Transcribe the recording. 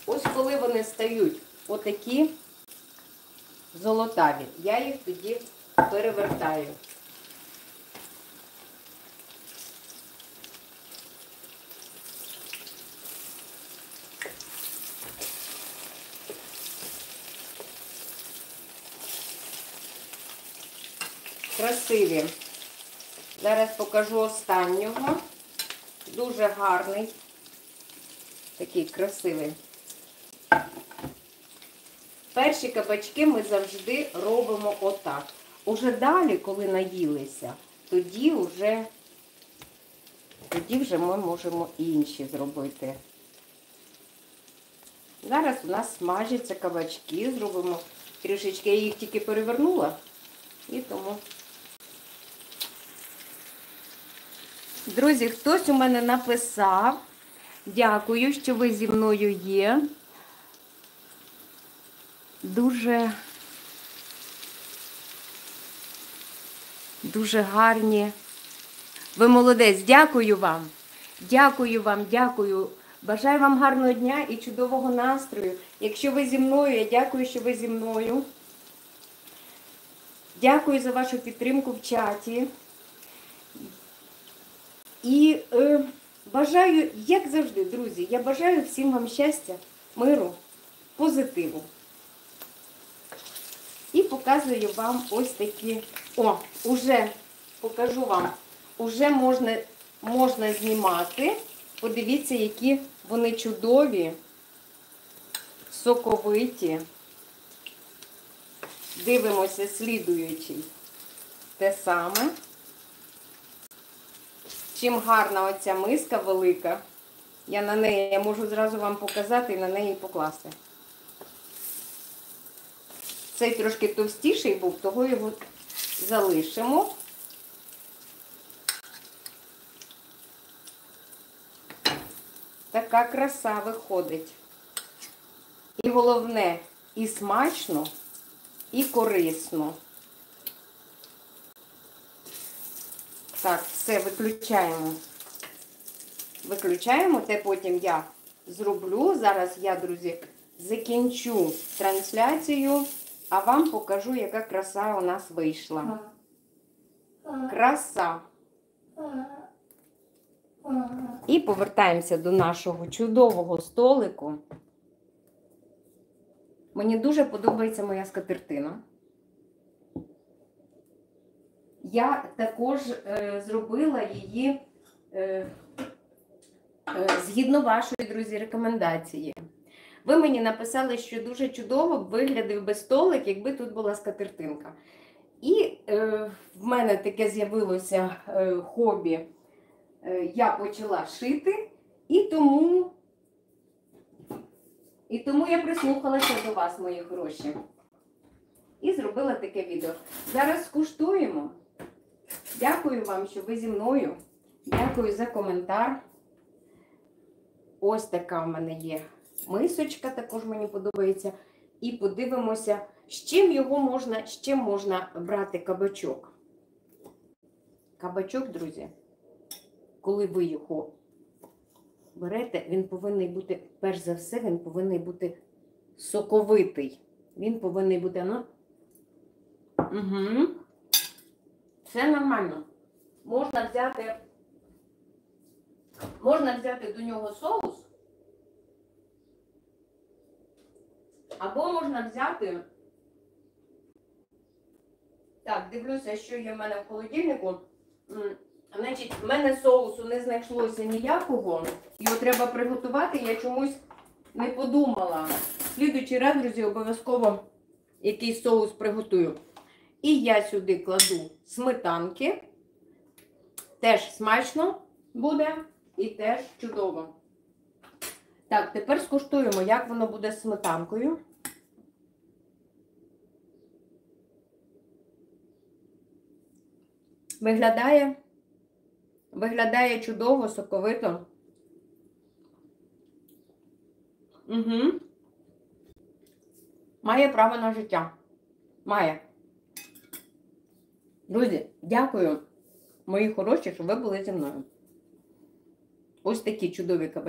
Ось коли вони стають отакі золотаві, я їх тоді перевертаю. Красиві. Зараз покажу останнього. Дуже гарний. Такий красивий. Перші кабачки ми завжди робимо отак. Уже далі, коли наїлися, тоді вже ми можемо інші зробити. Зараз у нас смажаться кабачки. Зробимо трішечки, я їх тільки перевернула. І тому... Друзі, хтось у мене написав. Дякую, що ви зі мною є. Дуже гарні. Ви молодець. Дякую вам. Дякую вам, дякую. Бажаю вам гарного дня і чудового настрою. Якщо ви зі мною, я дякую, що ви зі мною. Дякую за вашу підтримку в чаті. І бажаю, як завжди, друзі, я бажаю всім вам щастя, миру, позитиву. І показую вам ось такі, уже покажу вам, уже можна знімати. Подивіться, які вони чудові, соковиті. Дивимося слідуючий. Те саме. Чим гарна оця миска велика, я можу зразу вам показати і на неї покласти. Цей трошки товстіший був, того його залишимо. Така краса виходить. І головне, і смачно, і корисно. Так, все, виключаємо. Виключаємо, те потім я зроблю. Зараз я, друзі, закінчу трансляцію, а вам покажу, яка краса у нас вийшла. Краса. І повертаємося до нашого чудового столику. Мені дуже подобається моя скатертина. Я також зробила її згідно вашої, друзі, рекомендації. Ви мені написали, що дуже чудово б виглядав би столик, якби тут була скатертинка. І в мене таке з'явилося хобі. Я почала шити, і тому я прислухалася до вас, мої хороші. І зробила таке відео. Зараз скуштуємо. Дякую вам, що ви зі мною. Дякую за коментар. Ось така в мене є мисочка, також мені подобається. І подивимося, з чим можна брати кабачок. Кабачок, друзі, коли ви його берете, він повинен бути, перш за все, він повинен бути соковитий. Він повинен бути, Все нормально. Можна взяти до нього соус, або можна взяти, так, дивлюся, що є в мене в холодильнику. Значить, в мене соусу не знайшлося ніякого, його треба приготувати, я чомусь не подумала. В слідуючий раз, друзі, обов'язково якийсь соус приготую. І я сюди кладу сметанки. Теж смачно буде і теж чудово. Так, тепер скуштуємо, як воно буде з сметанкою. Виглядає чудово, соковито. Має право на життя. Має. Друзі, дякую, мої хороші, що ви були зі мною. Ось такі чудові кабачки.